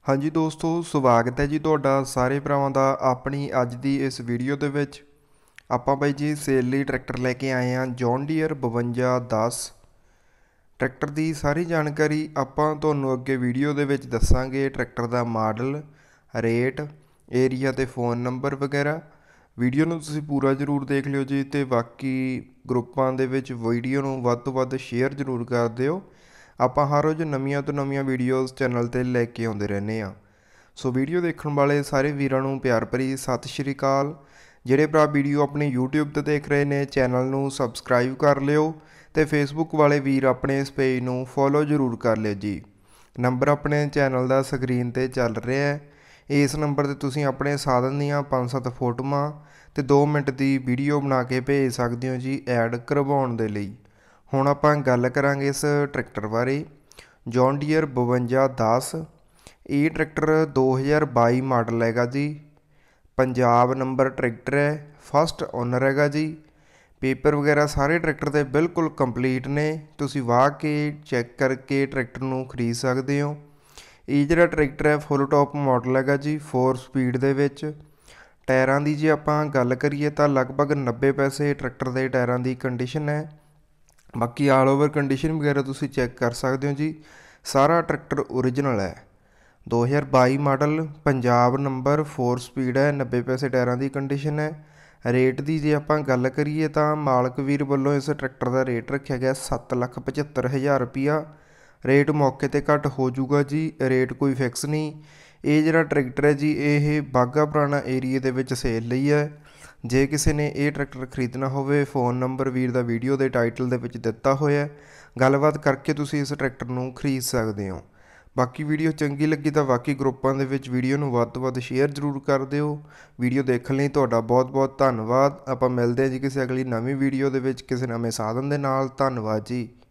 हाँ जी दोस्तों, स्वागत है जी तुहाडा सारे भरावां दा अपनी अज दी इस वीडियो दे विच। आपां बाई जी सेल लई ट्रैक्टर लैके आए हैं जॉन डीयर 5210। ट्रैक्टर दी सारी जानकारी आपां तुहानूं अगे वीडियो दे विच दस्सांगे। ट्रैक्टर दा मॉडल, रेट, एरिया ते फ़ोन नंबर वगैरह। वीडियो नूं तुसीं पूरा जरूर देख लिओ जी, ते बाकी ग्रुपां दे विच वीडियो नूं वध तों वध शेयर जरूर कर दिओ। ਆਪਾਂ ਹਰ ਰੋਜ਼ ਨਵੀਆਂ ਤੋਂ ਨਵੀਆਂ ਵੀਡੀਓਜ਼ ਚੈਨਲ 'ਤੇ ਲੈ ਕੇ ਆਉਂਦੇ ਰਹਿੰਦੇ ਹਾਂ। ਸੋ ਵੀਡੀਓ ਦੇਖਣ ਵਾਲੇ ਸਾਰੇ ਵੀਰਾਂ ਨੂੰ ਪਿਆਰ ਭਰੀ ਸਤਿ ਸ਼੍ਰੀ ਅਕਾਲ। ਜਿਹੜੇ ਭਰਾ ਵੀਡੀਓ ਆਪਣੀ YouTube 'ਤੇ ਦੇਖ ਰਹੇ ਨੇ, ਚੈਨਲ ਨੂੰ ਸਬਸਕ੍ਰਾਈਬ ਕਰ ਲਿਓ ਅਤੇ ਫੇਸਬੁੱਕ ਵਾਲੇ ਵੀਰ ਆਪਣੇ ਇਸ ਪੇਜ ਨੂੰ ਫੋਲੋ ਜ਼ਰੂਰ ਕਰ ਲਿਓ ਜੀ। ਨੰਬਰ ਆਪਣੇ ਚੈਨਲ ਦਾ ਸਕਰੀਨ 'ਤੇ ਚੱਲ ਰਿਹਾ ਹੈ। ਇਸ ਨੰਬਰ 'ਤੇ ਤੁਸੀਂ ਆਪਣੇ ਸਾਧਨ ਦੀਆਂ 5-7 ਫੋਟੋਆਂ ਅਤੇ 2 ਮਿੰਟ ਦੀ ਵੀਡੀਓ ਬਣਾ ਕੇ ਭੇਜ ਸਕਦੇ ਹੋ ਜੀ, ਐਡ ਕਰਵਾਉਣ ਦੇ ਲਈ। ਹੁਣ ਆਪਾਂ ਗੱਲ ਕਰਾਂਗੇ ਇਸ ਟਰੈਕਟਰ ਬਾਰੇ। John Deere 5210। ਇਹ ਟਰੈਕਟਰ 2022 ਮਾਡਲ ਹੈਗਾ ਜੀ। ਪੰਜਾਬ ਨੰਬਰ ਟਰੈਕਟਰ ਹੈ, ਫਸਟ ਓਨਰ ਹੈਗਾ ਜੀ। ਪੇਪਰ ਵਗੈਰਾ ਸਾਰੇ ਟਰੈਕਟਰ ਦੇ ਬਿਲਕੁਲ ਕੰਪਲੀਟ ਨੇ। ਤੁਸੀਂ ਵਾਹ ਕੇ ਚੈੱਕ ਕਰਕੇ ਟਰੈਕਟਰ ਨੂੰ ਖਰੀਦ ਸਕਦੇ ਹੋ। ਇਹ ਜਿਹੜਾ ਟਰੈਕਟਰ ਹੈ ਫੁੱਲ ਟੌਪ ਮਾਡਲ ਹੈਗਾ ਜੀ, 4 ਸਪੀਡ ਦੇ ਵਿੱਚ। ਟਾਇਰਾਂ ਦੀ ਜੇ ਆਪਾਂ ਗੱਲ ਕਰੀਏ ਤਾਂ ਲਗਭਗ 90 ਪੈਸੇ ਟਰੈਕਟਰ ਦੇ ਟਾਇਰਾਂ ਦੀ ਕੰਡੀਸ਼ਨ ਹੈ। ਬਾਕੀ ਆਲ ਓਵਰ ਕੰਡੀਸ਼ਨ ਵਗੈਰਾ ਤੁਸੀਂ ਚੈੱਕ ਕਰ ਸਕਦੇ ਹੋ ਜੀ। ਸਾਰਾ ਟਰੈਕਟਰ ਓਰੀਜਨਲ ਹੈ। 2022 ਮਾਡਲ, ਪੰਜਾਬ ਨੰਬਰ, 4 ਸਪੀਡ ਹੈ, 90 ਪੈਸੇ ਟਾਇਰਾਂ ਦੀ ਕੰਡੀਸ਼ਨ ਹੈ। ਰੇਟ ਦੀ ਜੇ ਆਪਾਂ ਗੱਲ ਕਰੀਏ ਤਾਂ ਮਾਲਕ ਵੀਰ ਵੱਲੋਂ ਇਸ ਟਰੈਕਟਰ ਦਾ ਰੇਟ ਰੱਖਿਆ ਗਿਆ 7,75,000 ਰੁਪਈਆ। ਰੇਟ ਮੌਕੇ 'ਤੇ ਘੱਟ ਹੋ ਜਾਊਗਾ ਜੀ, ਰੇਟ ਕੋਈ ਫਿਕਸ ਨਹੀਂ। ਇਹ ਜਿਹੜਾ ਟਰੈਕਟਰ ਹੈ ਜੀ, ਇਹ ਬਾਘਾ ਪੁਰਾਣਾ ਏਰੀਏ ਦੇ ਵਿੱਚ ਸੇਲ ਲਈ ਹੈ। ਜੇ ਕਿਸੇ ਨੇ ਇਹ ਟਰੈਕਟਰ ਖਰੀਦਣਾ ਹੋਵੇ, ਫ਼ੋਨ ਨੰਬਰ ਵੀਰ ਦਾ ਵੀਡੀਓ ਦੇ ਟਾਈਟਲ ਦੇ ਵਿੱਚ ਦਿੱਤਾ ਹੋਇਆ। ਗੱਲਬਾਤ ਕਰਕੇ ਤੁਸੀਂ ਇਸ ਟਰੈਕਟਰ ਨੂੰ ਖਰੀਦ ਸਕਦੇ ਹੋ। ਬਾਕੀ ਵੀਡੀਓ ਚੰਗੀ ਲੱਗੀ ਤਾਂ ਬਾਕੀ ਗਰੁੱਪਾਂ ਦੇ ਵਿੱਚ ਵੀਡੀਓ ਨੂੰ ਵੱਧ ਤੋਂ ਵੱਧ ਸ਼ੇਅਰ ਜ਼ਰੂਰ ਕਰ ਦਿਓ। ਵੀਡੀਓ ਦੇਖਣ ਲਈ ਤੁਹਾਡਾ ਬਹੁਤ ਬਹੁਤ ਧੰਨਵਾਦ। ਆਪਾਂ ਮਿਲਦੇ ਹਾਂ ਜੀ ਕਿਸੇ ਅਗਲੀ ਨਵੀਂ ਵੀਡੀਓ ਦੇ ਵਿੱਚ ਕਿਸੇ ਨਵੇਂ ਸਾਧਨ ਦੇ ਨਾਲ। ਧੰਨਵਾਦ ਜੀ।